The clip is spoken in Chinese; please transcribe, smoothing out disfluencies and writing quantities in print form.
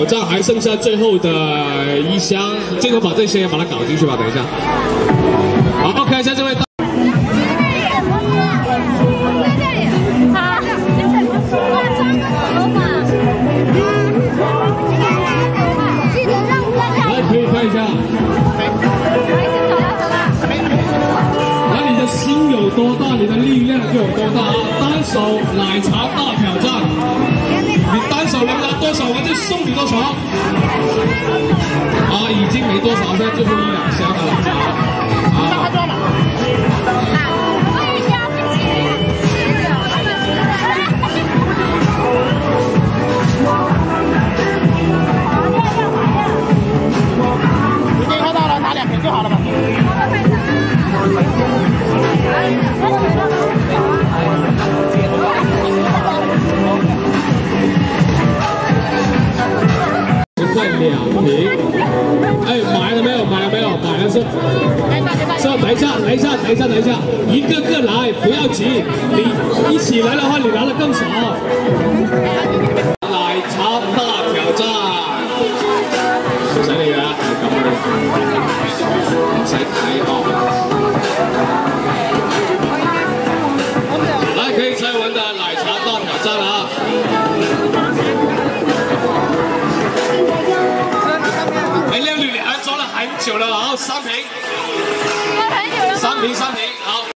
挑战，还剩下最后的一箱，最后把这些把它搞进去吧。等一下，好 ，OK， 现在这位。 可以看一下，那你的心有多大，你的力量就有多大啊！单手奶茶大挑战，你单手能拿多少，我就送你多少。啊，已经没多少，现在最后一两箱了。啊。 就好了吧。快2瓶！哎，买了没有？买了没有？买了是。等一下，一个个来，不要急。你一起来的话，你拿的更少。奶茶大挑战。谁嚟㗎？使睇哦。来，可以猜完的奶茶大挑战啊！哎，靓女，你还装了很久了，然后3瓶，3瓶，好。